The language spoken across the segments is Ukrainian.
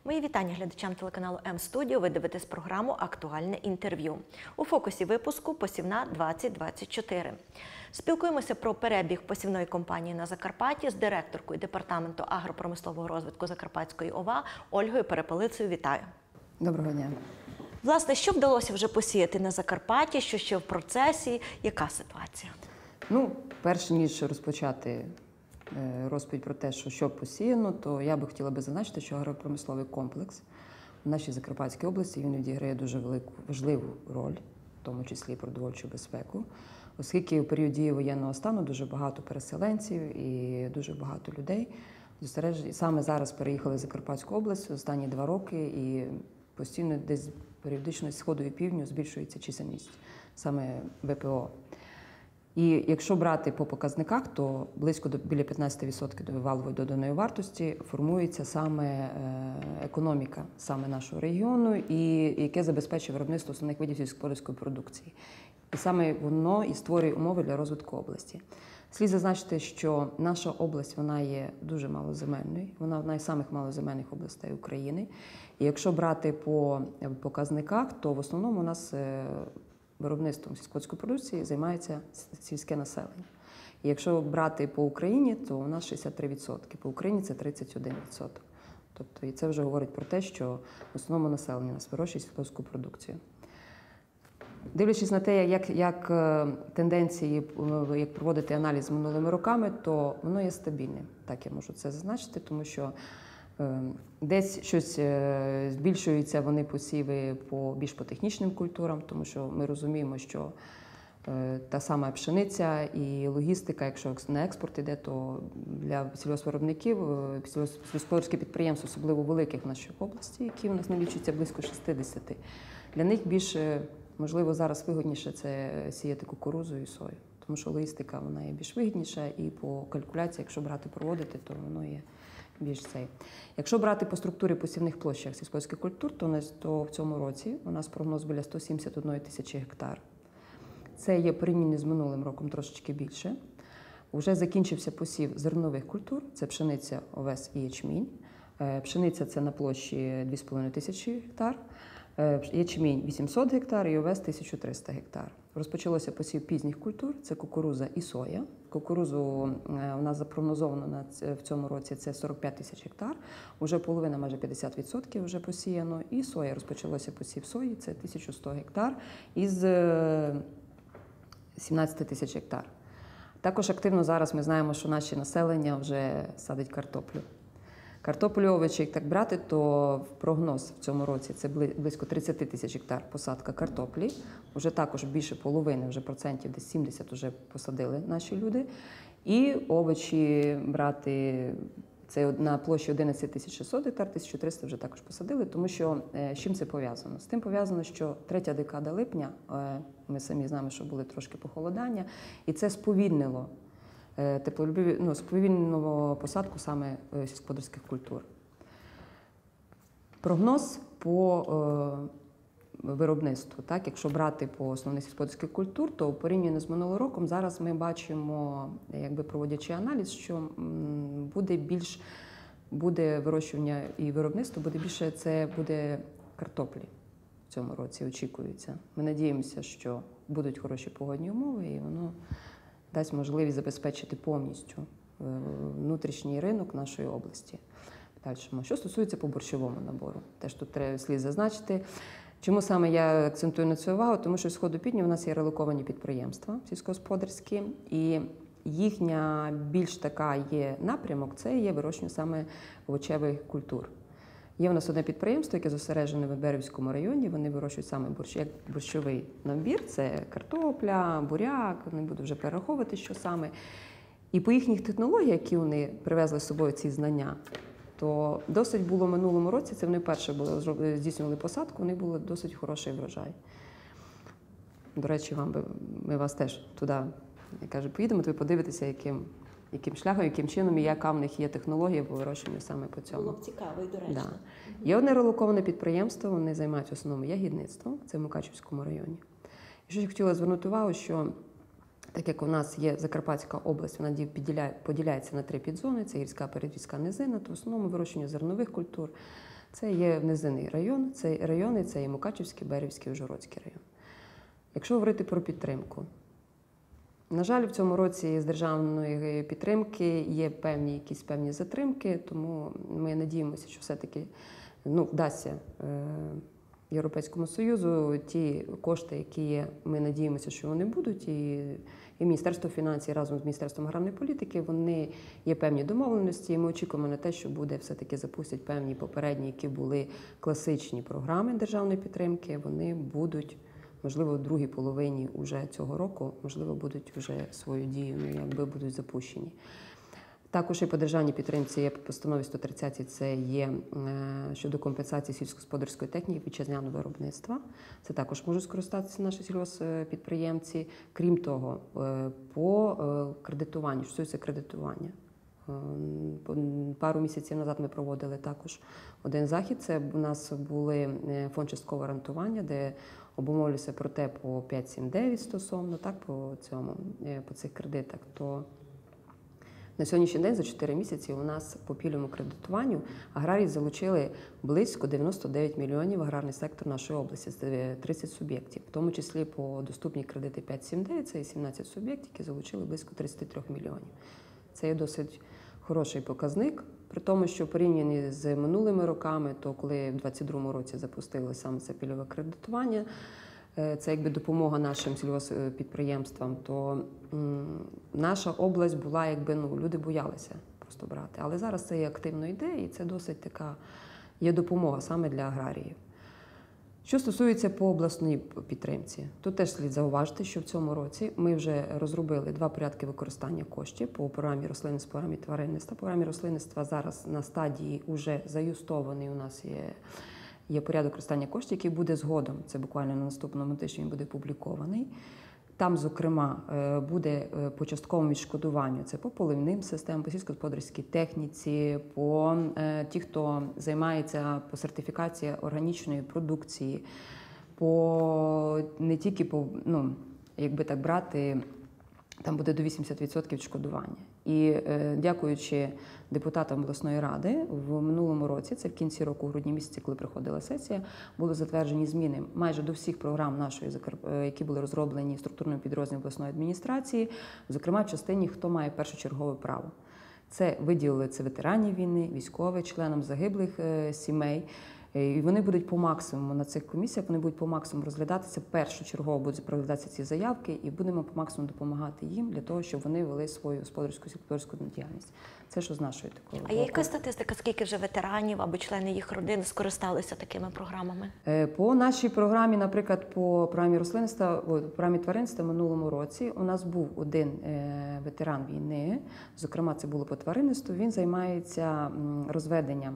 Мої вітання глядачам телеканалу М-студіо. Ви дивитесь програму «Актуальне інтерв'ю». У фокусі випуску «Посівна 2024». Спілкуємося про перебіг посівної кампанії на Закарпатті з директоркою Департаменту агропромислового розвитку Закарпатської ОВА Ольгою Перепелицею. Вітаю! Доброго дня! Власне, що вдалося вже посіяти на Закарпатті, що ще в процесі, яка ситуація? Перш ніж розпочати розповідь про те, що посіяно, то я би хотіла зазначити, що агропромисловий комплекс в нашій Закарпатській області він відіграє дуже важливу роль, в тому числі і продовольчу безпеку, оскільки у період дії воєнного стану дуже багато переселенців і дуже багато людей саме зараз переїхали в Закарпатську область останні 2 роки, і постійно десь періодично з сходу і півдню збільшується чисельність саме ВПО. І якщо брати по показниках, то близько біля 15% до валової доданої вартості формується саме економіка саме нашого регіону, і яке забезпечує виробництво основних видів сільськогосподарської продукції. І саме воно і створює умови для розвитку області. Слід зазначити, що наша область, вона є дуже малоземельною, вона одна із самих малоземельних областей України. І якщо брати по показниках, то в основному у нас виробництвом сільськогосподарської продукції займається сільське населення. І якщо брати по Україні, то у нас 63%, по Україні це 31%. Тобто, і це вже говорить про те, що в основному населення у нас вирощує сільськогосподарську продукцію. Дивлячись на те, як тенденції, як проводити аналіз минулими роками, то воно є стабільним. Так я можу це зазначити, тому що десь щось збільшуються вони посіви більш по технічним культурам, тому що ми розуміємо, що та сама пшениця і логістика, якщо на експорт йде, то для сільгоспвиробників, сільськогосподарські підприємства, особливо великих в нашій області, які у нас налічуються близько 60, для них більше, можливо, зараз вигідніше це сіяти кукурудзу і сою, тому що логістика вона є більш вигідніша, і по калькуляції, якщо проводити, то воно є більш цей. Якщо брати по структурі посівних площах сільськогосподарських культур, то в цьому році у нас прогноз біля 171 тисячі гектар. Це є порівняно з минулим роком трошечки більше. Уже закінчився посів зернових культур, це пшениця, овес і ячмінь. Пшениця – це на площі 2,5 тисячі гектар, ячмінь – 800 гектар і овес – 1300 гектар. Розпочалося посів пізніх культур, це кукурудза і соя. Кукурудзу у нас запрогнозовано в цьому році це 45 тисяч гектар, уже половина, майже 50% вже посіяно. І соя, розпочалося посів сої, це 1100 гектар із 17 тисяч гектар. Також активно зараз ми знаємо, що наше населення вже садить картоплю. Картоплю, овочі, як так брати, то прогноз в цьому році це близько 30 тисяч гектар посадка картоплі. Уже також більше половини, вже процентів, десь 70 вже посадили наші люди. І овочі брати, це на площі 11 600 гектар, 1300 вже також посадили, тому що з чим це пов'язано? З тим пов'язано, що 3-я декада липня, ми самі знаємо, що були трошки похолодання, і це сповільнило сповільненого посадку саме сільськогосподарських культур. Прогноз по виробництву. Так? Якщо брати по основних сільськогосподарських культур, то порівняно з минулим роком зараз ми бачимо, проводячи аналіз, що буде вирощування і виробництво, це буде картоплі в цьому році, очікується. Ми надіємося, що будуть хороші погодні умови, і воно дасть можливість забезпечити повністю внутрішній ринок нашої області. Що стосується по борщовому набору, теж тут слід зазначити. Чому саме я акцентую на цю увагу? Тому що з сходу півдня у нас є релоковані підприємства сільськогосподарські, і їхня більш така є напрямок, це є вирощування саме овочевих культур. Є у нас одне підприємство, яке зосереджене в Берівському районі, вони вирощують саме борщовий набір, це картопля, буряк, не буду вже перераховувати, що саме. І по їхніх технологіях, які вони привезли з собою ці знання, то досить було в минулому році, це вони вперше здійснювали посадку, у них був досить хороший врожай. До речі, ми вас теж туди, поїдемо, то ви подивитеся, яким шляхом, яким чином і яка в них є технологія по вирощуванню саме по цьому. Було б цікаво і доречно. Да. Є одне релоковане підприємство, вони займаються в основному ягідництвом, це в Мукачівському районі. І що я хотіла звернути увагу, що так як у нас є Закарпатська область, вона поділяється на 3 підзони, це гірська, передгірська, низина, то в основному вирощування зернових культур, Це є низинний район, це райони, це і Мукачівський, Берівський, Ужгородський район. Якщо говорити про підтримку, на жаль, в цьому році з державної підтримки є якісь певні затримки, тому ми надіємося, що все-таки вдасться Європейському Союзу ті кошти, які є, ми надіємося, що вони будуть, і Міністерство фінансів разом з Міністерством аграрної політики, вони є певні домовленості, і ми очікуємо на те, що буде все-таки запустять певні попередні, які були класичні програми державної підтримки, вони будуть, можливо, в другій половині уже цього року, можливо, будуть вже свою дію, якби будуть запущені. Також і по державній підтримці є по постанові 130, це є щодо компенсації сільськогосподарської техніки вітчизняного виробництва. Це також можуть скористатися наші сільгосппідприємці. Крім того, по кредитуванню, що стосується кредитування. Пару місяців назад ми проводили також один захід. Це у нас були фонд часткового гарантування, де обумовлювалися про те по 5.7.9 стосовно, так, по цих кредитах. То на сьогоднішній день за 4 місяці у нас по пільговому кредитуванню аграрії залучили близько 99 мільйонів в аграрний сектор нашої області, з 30 суб'єктів. В тому числі по доступні кредити 5.7.9, це і 17 суб'єктів, які залучили близько 33 мільйонів. Це є досить хороший показник, при тому, що порівняно з минулими роками, то коли в 2022 році запустили саме це пільгове кредитування, це якби допомога нашим сільгосппідприємствам, то наша область була, якби, люди боялися просто брати. Але зараз це активно йде, і це досить така є допомога саме для аграріїв. Що стосується по обласній підтримці, то теж слід зауважити, що в цьому році ми вже розробили 2 порядки використання коштів по програмі рослинництва, програмі тваринництва. Програмі рослинництва зараз на стадії вже заюстований у нас є порядок використання коштів, який буде згодом, це буквально на наступному тижні він буде опублікований. Там, зокрема, буде по частковому відшкодуванню, це по поливним системам, по сільськогосподарській техніці, по ті, хто займається по сертифікації органічної продукції, не тільки по, якби так брати, там буде до 80% відшкодування. І дякуючи депутатам обласної ради, в минулому році, це в кінці року, в грудні місяці, коли приходила сесія, були затверджені зміни майже до всіх програм нашої, які були розроблені в структурному підрозділі обласної адміністрації, зокрема в частині, хто має першочергове право. Це виділили це ветеранів війни, військових, членам загиблих сімей. І вони будуть по максимуму на цих комісіях, вони будуть по максимуму розглядатися, першочергово будуть розглядатися ці заявки, і будемо по максимуму допомагати їм для того, щоб вони вели свою господарську діяльність. Це що з нашої такої. А є яка статистика, скільки вже ветеранів або члени їх родин скористалися такими програмами? По нашій програмі, наприклад, по програмі рослинництва, програмі тваринництва в минулому році у нас був один ветеран війни, зокрема це було по тваринництву, він займається розведенням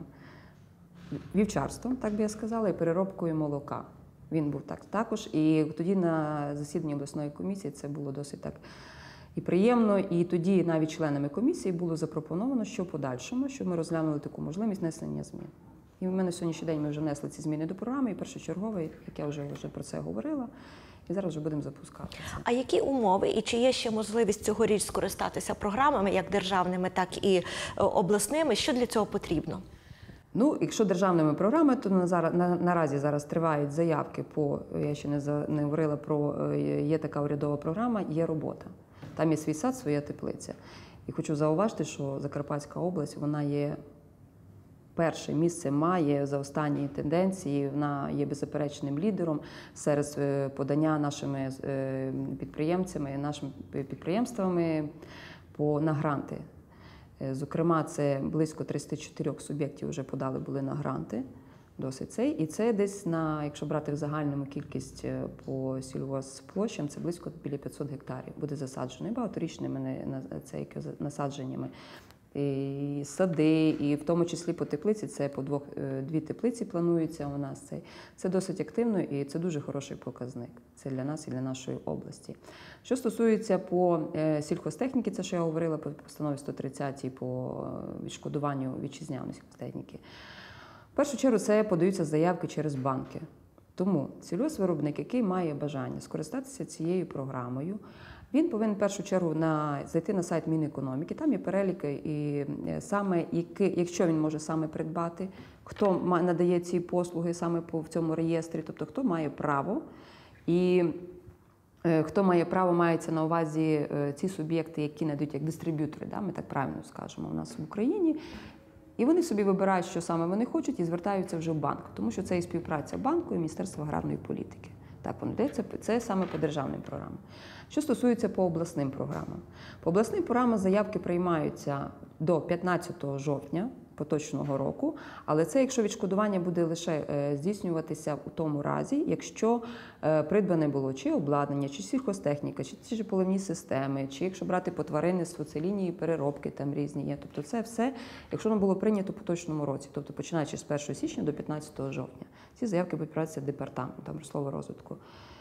вівчарством, так би я сказала, і переробкою молока. Він був також. І тоді на засіданні обласної комісії це було досить так і приємно. І тоді навіть членами комісії було запропоновано, що в подальшому, щоб ми розглянули таку можливість внесення змін. І ми на сьогоднішній день ми вже внесли ці зміни до програми, і першочерговий, як я вже про це говорила, і зараз вже будемо запускати це. А які умови і чи є ще можливість цьогоріч скористатися програмами, як державними, так і обласними? Що для цього потрібно? Якщо державними програмами, то наразі зараз тривають заявки я ще не говорила є така урядова програма, є робота. Там є свій сад, своя теплиця. І хочу зауважити, що Закарпатська область, вона є перше місце має за останні тенденції, вона є беззаперечним лідером серед подання нашими підприємцями, нашими підприємствами на гранти. Зокрема, це близько 34 суб'єктів вже подали були на гранти, досить цей. І це десь якщо брати в загальному кількість по сільгоспплощам, це близько біля 500 гектарів буде засаджено. І багаторічними насадженнями. І сади, і в тому числі по теплиці, це по 2 теплиці планується у нас. Це досить активно і це дуже хороший показник. Це для нас і для нашої області. Що стосується по сільхозтехніки, це що я говорила по постанові 130 по відшкодуванню вітчизняної сільхозтехніки. В першу чергу це подаються заявки через банки. Тому сільгоспвиробник, який має бажання скористатися цією програмою, він повинен в першу чергу зайти на сайт Мінекономіки, там є перелік, і саме якщо він може саме придбати, хто надає ці послуги саме в цьому реєстрі, тобто хто має право. І хто має право, мається на увазі ці суб'єкти, які надають як дистриб'ютори, да, ми так правильно скажемо, у нас в Україні. І вони собі вибирають, що саме вони хочуть, і звертаються вже в банк, тому що це і співпраця банку і Міністерства аграрної політики. Так, воно йдеться, це саме по державним програмам. Що стосується по обласним програмам. По обласним програмам заявки приймаються до 15 жовтня поточного року, але це якщо відшкодування буде лише здійснюватися у тому разі, якщо придбане було чи обладнання, чи сільхозтехніка, чи ті ж поливні системи, чи якщо брати по тваринництву, це лінії переробки там різні є. Тобто це все, якщо воно було прийнято у поточному році, тобто починаючи з 1 січня до 15 жовтня. Ці заявки будуть працювати департаментом промислового розвитку.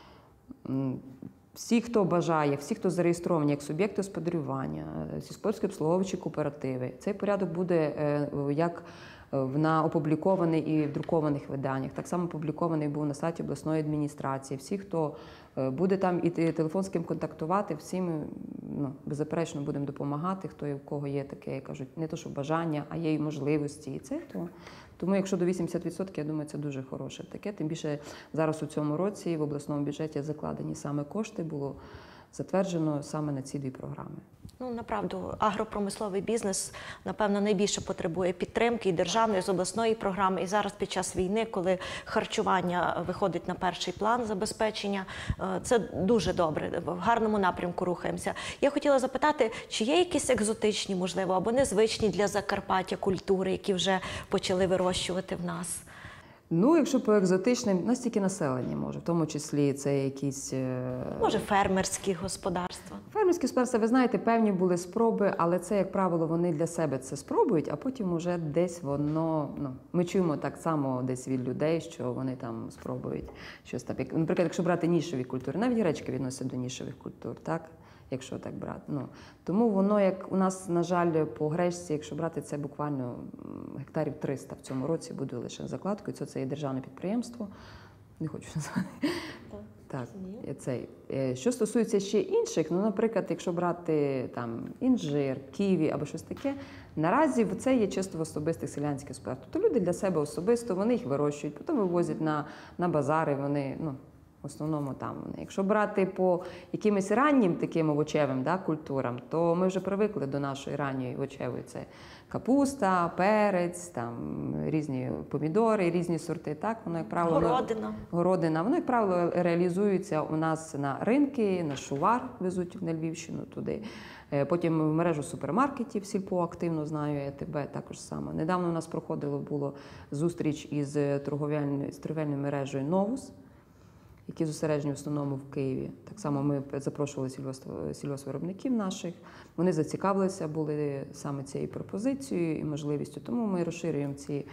Всі, хто бажає, всі, хто зареєстровані як суб'єкти господарювання, сільськогосподарські обслуговуючі кооперативи, цей порядок буде як опублікований і в друкованих виданнях. Так само опублікований був на сайті обласної адміністрації. Всі, хто буде там і телефон з ким контактувати, всі ми беззаперечно будемо допомагати, хто і в кого є таке, як кажуть, не то що бажання, а є і можливості. І це то. Тому якщо до 80%, я думаю, це дуже хороше таке. Тим більше зараз у цьому році в обласному бюджеті закладені саме кошти, було затверджено саме на ці дві програми. Ну, направду, агропромисловий бізнес, напевно, найбільше потребує підтримки і державної, з обласної програми. І зараз під час війни, коли харчування виходить на перший план забезпечення, це дуже добре, в гарному напрямку рухаємося. Я хотіла запитати, чи є якісь екзотичні, можливо, або незвичні для Закарпаття культури, які вже почали вирощувати в нас? Ну, якщо по екзотичним, у нас тільки населення може, в тому числі це якісь... Може, фермерські господарства? Фермерські господарства, ви знаєте, певні були спроби, але це, як правило, вони для себе це спробують, а потім уже десь воно... ми чуємо так само десь від людей, що вони там спробують щось там. Наприклад, якщо брати нішові культури, навіть гречки відносять до нішових культур, так? Якщо так брати. Тому воно, як у нас, на жаль, по гречці, якщо брати, це буквально гектарів 300 в цьому році буде лише закладкою. Це є державне підприємство. Не хочу назвати. Так, цей. Що стосується ще інших, наприклад, якщо брати там інжир, ківі або щось таке, наразі це є чисто в особистих селянських господарствах. Тобто люди для себе особисто, вони їх вирощують, потім вивозять на базари, вони, в основному там. Якщо брати по якимось раннім таким овочевим культурам, то ми вже привикли до нашої ранньої овочевої. Це капуста, перець, там різні помідори, різні сорти. Так, воно, як правило, городина. Воно, як правило, реалізується у нас на ринки, на Шувар везуть на Львівщину туди. Потім в мережу супермаркетів Сільпо активно знаю, АТБ також саме. Недавно у нас було зустріч із торговельною мережею «Новус», які зосереджені в основному в Києві. Так само ми запрошували сільгоспвиробників наших. Вони зацікавилися були саме цією пропозицією і можливістю. Тому ми розширюємо ці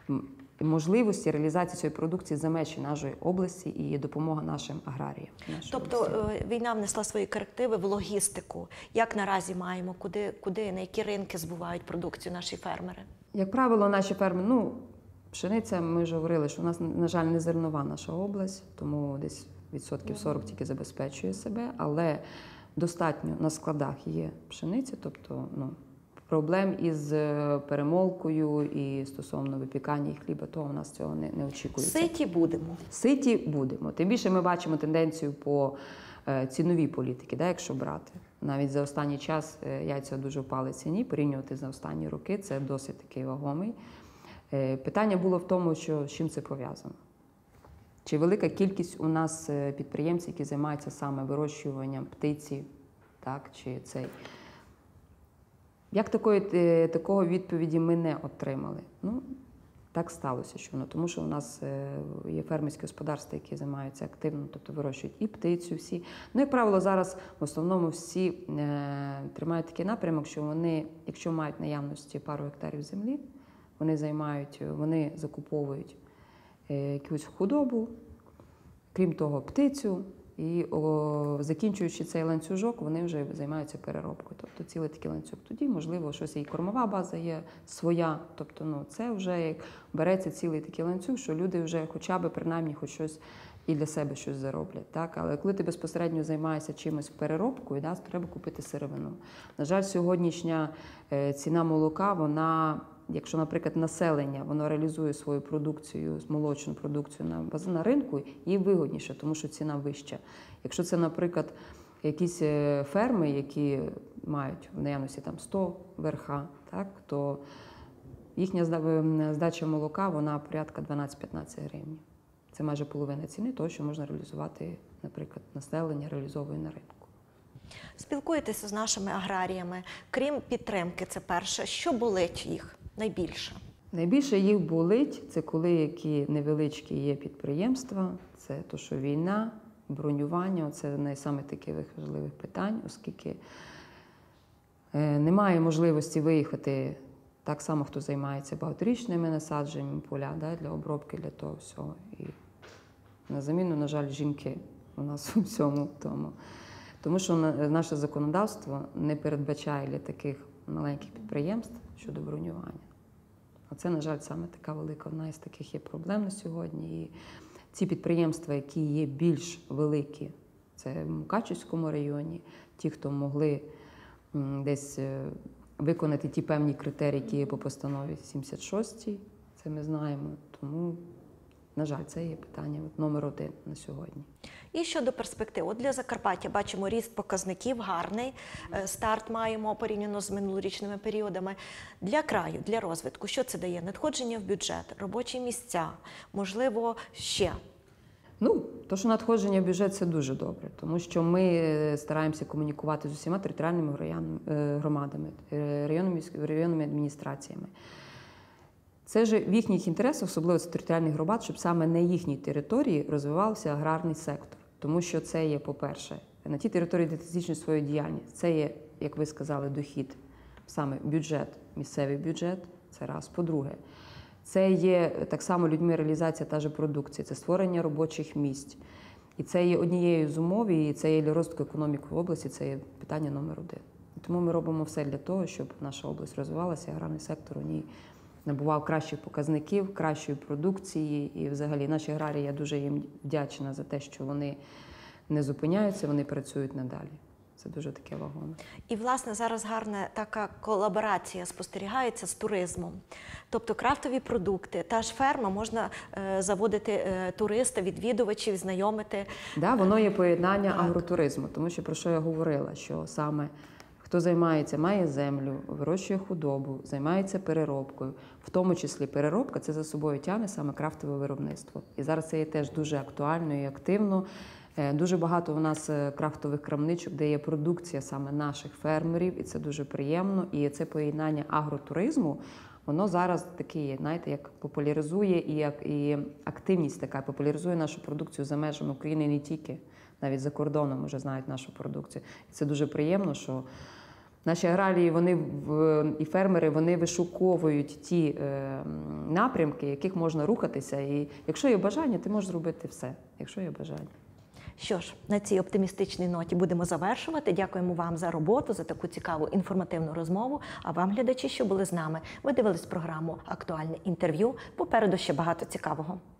можливості реалізації цієї продукції за межі нашої області і допомога нашим аграріям. Тобто війна внесла свої корективи в логістику. Як наразі маємо? Куди, на які ринки збувають продукцію наші фермери? Як правило, наші фермери, пшениця, ми вже говорили, що у нас, на жаль, не зернова наша область, тому десь 40% тільки забезпечує себе, але достатньо на складах є пшениця, тобто проблем із перемолкою і стосовно випікання і хліба, то у нас цього не очікується. Ситі будемо. Ситі будемо. Тим більше ми бачимо тенденцію по ціновій політики, якщо брати. Навіть за останній час яйця дуже впали в ціні, порівнювати за останні роки, це досить такий вагомий. Питання було в тому, з чим це пов'язано. Чи велика кількість у нас підприємців, які займаються саме вирощуванням птиці, чи цей. Як такої відповіді ми не отримали? Так сталося, що тому що у нас є фермерські господарства, які займаються активно, тобто вирощують і птицю, всі. Як правило, зараз в основному всі тримають такий напрямок, що вони, якщо мають наявності пару гектарів землі, вони закуповують якусь худобу, крім того, птицю, І закінчуючи цей ланцюжок, вони вже займаються переробкою. Тобто цілий такий ланцюг. Тоді, можливо, щось і кормова база є своя. Тобто, це вже як береться цілий такий ланцюг, що люди вже хоча б принаймні хоч щось і для себе щось зароблять. Так? Але коли ти безпосередньо займаєшся чимось переробкою, то треба купити сировину. На жаль, сьогоднішня ціна молока, вона, якщо, наприклад, населення, воно реалізує свою продукцію, молочну продукцію на ринку, їй вигідніше, тому що ціна вища. Якщо це, наприклад, якісь ферми, які мають в наявності 100 верха, так, то їхня здача молока, вона порядка 12-15 гривень. Це майже половина ціни того, що можна реалізувати, наприклад, населення реалізовує на ринку. Спілкуєтеся з нашими аграріями. Крім підтримки, це перше. Що болить їх найбільше? Найбільше їх болить, це коли які невеличкі є підприємства, це то, що війна, бронювання, це найсаме таких важливих питань, оскільки немає можливості виїхати так само, хто займається багаторічними насадженнями поля для обробки, для того всього. І на заміну, на жаль, жінки у нас у всьому тому. Тому що наше законодавство не передбачає для таких маленьких підприємств щодо бронювання. Оце, на жаль, саме така велика одна із таких є проблем на сьогодні. І ці підприємства, які є більш великі, це в Мукачівському районі, ті, хто могли десь виконати ті певні критерії, які є по постанові 76, це ми знаємо. Тому, на жаль, це є питання номер 1 на сьогодні. І щодо перспектив. От для Закарпаття бачимо ріст показників гарний, старт маємо порівняно з минулорічними періодами. Для краю, для розвитку, що це дає? Надходження в бюджет, робочі місця, можливо, ще? То, що надходження в бюджет – це дуже добре, тому що ми стараємося комунікувати з усіма територіальними громадами, районними адміністраціями. Це ж в їхніх інтересах, особливо з територіальних громад, щоб саме на їхній території розвивався аграрний сектор. Тому що це є, по-перше, на тій території, де ти здійснюєш свою діяльність, це є, як ви сказали, дохід, саме бюджет, місцевий бюджет, це раз. По-друге, це є так само людьми реалізація та ж продукції, це створення робочих місць. І це є однією з умов, і це є для розвитку економіки в області, це є питання номер 1. Тому ми робимо все для того, щоб наша область розвивалася, аграрний сектор у ній набував кращих показників, кращої продукції. І взагалі наші аграрії, я дуже їм вдячна за те, що вони не зупиняються, вони працюють надалі. Це дуже таке вагоме. І, власне, зараз гарна така колаборація спостерігається з туризмом. Тобто крафтові продукти, та ж ферма, можна заводити туриста, відвідувачів, знайомити. Так, воно є поєднання агротуризму, тому що, про що я говорила, що саме хто займається, має землю, вирощує худобу, займається переробкою, в тому числі переробка, це за собою тягне саме крафтове виробництво. І зараз це є теж дуже актуально і активно. Дуже багато у нас крафтових крамничок, де є продукція саме наших фермерів, і це дуже приємно. І це поєднання агротуризму, воно зараз таке, знаєте, як популяризує і активність така, популяризує нашу продукцію за межами України не тільки, навіть за кордоном вже знають нашу продукцію. І це дуже приємно, що наші аграрії, і фермери, вони вишуковують ті напрямки, яких можна рухатися. І якщо є бажання, ти можеш зробити все, якщо є бажання. Що ж, на цій оптимістичній ноті будемо завершувати. Дякуємо вам за роботу, за таку цікаву інформативну розмову. А вам, глядачі, що були з нами. Ви дивились програму «Актуальне інтерв'ю». Попереду ще багато цікавого.